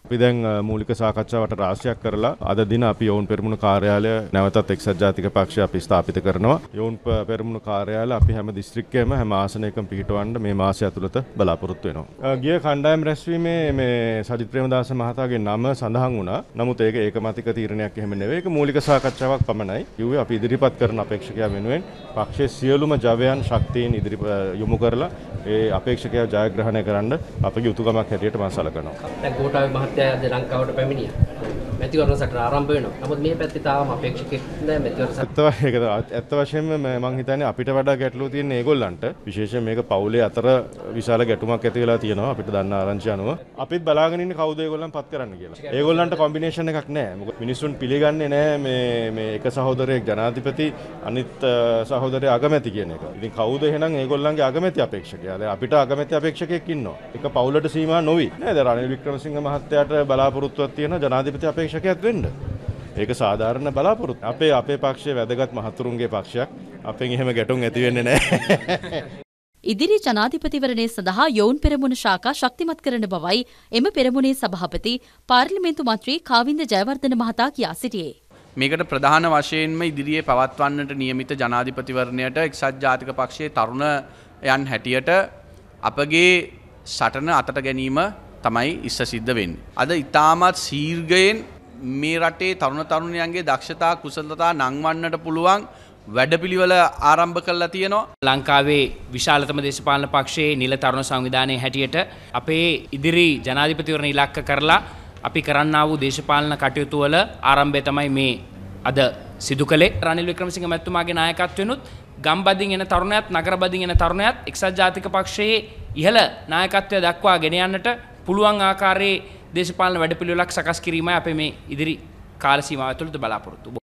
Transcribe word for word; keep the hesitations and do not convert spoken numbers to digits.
අපි දැන් මූලික සාකච්ඡාවට රාශියක් කරලා අද දින අපි යෝන් පෙරමුණු කාර්යාලය නැවතත් එක්සත් ජාතික පක්ෂය අපි ස්ථාපිත කරනවා. යෝන් පෙරමුණු කාර්යාලය අපි හැම දිස්ත්‍රික්කයකම හැම ආසනයකම පිහිටවන්න මේ මාසය ඇතුළත බලාපොරොත්තු වෙනවා. ගිය කණ්ඩායම් රැස්වීමේ මේ සජිත් ප්‍රේමදාස මහතාගේ නම සඳහන් වුණා. නමුත් ඒක ඒකමතික තීරණයක් එහෙම නෙවෙයි. ඒක මූලික සාකච්ඡාවක් පමණයි. කිව්වේ අපි ඉදිරිපත් කරන අපේක්ෂකයා වෙනුවෙන් පක්ෂයේ සියලුම ජවයන් ශක්තියින් ඉදිරි යොමු කරලා ඒ අපේක්ෂකයා ජයග්‍රහණය කරන්න අපගේ යුතුයකමක් හැටියට මම සලකනවා. දැන් ගෝඨාභය මහත්තයා අද ලංකාවට පැමිණියා. මැතිවරණ සටන ආරම්භ වෙනවා. නමුත් මේ පැත්තේ තාම අපේක්ෂකෙක් නැහැ මැතිවරණ සටන. ඇත්ත වශයෙන්ම මම හිතන්නේ අපිට වඩා ගැටලුව තියෙන ඒගොල්ලන්ට. විශේෂයෙන් මේක පවුලේ අතර විශාල ගැටුමක් ඇති වෙලා තියෙනවා අපිට දන්න ආරංචි අනුව. අපිත් බලාගෙන ඉන්නේ කවුද ඒගොල්ලන් පත් කරන්න කියලා. ඒගොල්ලන්ට කොම්බිනේෂන් එකක් නැහැ. මොකද මිනිස්සුන් පිළිගන්නේ නැහැ මේ මේ එක සහෝදරයෙක් ජනාධිපති අනිත් සහෝදරයා අගමැති කියන එක. ඉතින් කවුද එහෙනම් ඒගොල්ලන්ගේ අගමැති අපේක්ෂකයා? දැන් අපිට අගමැති අපේක්ෂකයෙක් ඉන්නවා. ඒක පවුලට සීමා නොවි. නේද? රනිල් වික්‍රමසිංහ මහත්තයාට බලාපොරොත්තුවක් තියෙන ජනාධිපති අපේක්ෂකයෙක් වෙන්න. ඒක සාධාරණ බලාපොරොත්තු. අපේ අපේ පක්ෂයේ වැදගත් මහතුරුන්ගේ පක්ෂයක්. අපෙන් එහෙම ගැටුම් ඇති වෙන්නේ නැහැ. ඉදිරි ජනාධිපතිවරණය සඳහා යෝන් පෙරමුණ ශාඛා ශක්තිමත් කරන බවයි එම පෙරමුණේ සභාපති පාර්ලිමේන්තු මන්ත්‍රී කාවින්ද ජයවර්ධන මහතා කියා සිටියේ. මේකට ප්‍රධාන වශයෙන්ම ඉදිරියේ පවත්වන්නට නියමිත ජනාධිපතිවරණයට එක්සත් ජාතික පක්ෂයේ තරුණයන් හැටියට අපගේ සටන අතට ගැනීම තමයි ඉස්ස සිද්ධ වෙන්නේ. අද ඉතාමත් සීර්ඝයෙන් මේ රටේ තරුණ තරුණියන්ගේ දක්ෂතා කුසලතා නංවන්නට පුළුවන් වැඩපිළිවෙල ආරම්භ කරලා තියෙනවා. ලංකාවේ විශාලතම දේශපාලන පක්ෂයේ නිල තරුණ සංවිධානයේ හැටියට අපේ ඉදිරි ජනාධිපතිවරණ ඉලක්ක කරලා අපි කරන්නා වූ දේශපාලන කටයුතු වල ආරම්භය තමයි මේ අද සිදු කළේ. රනිල් වික්‍රමසිංහ මැතිතුමාගේ නායකත්වෙනුත් ගම්බදින් එන තරුණයත් නගරබදින් එන තරුණයත් එක්සත් ජාතික පක්ෂයේ ඉහළ නායකත්වය දක්වා ගෙන යන්නට පුළුවන් ආකාරයේ දේශපාලන වැඩපිළිවෙලක් සකස් කිරීමයි අපේ මේ ඉදිරි කාල සීමාව තුළද බලාපොරොත්තු.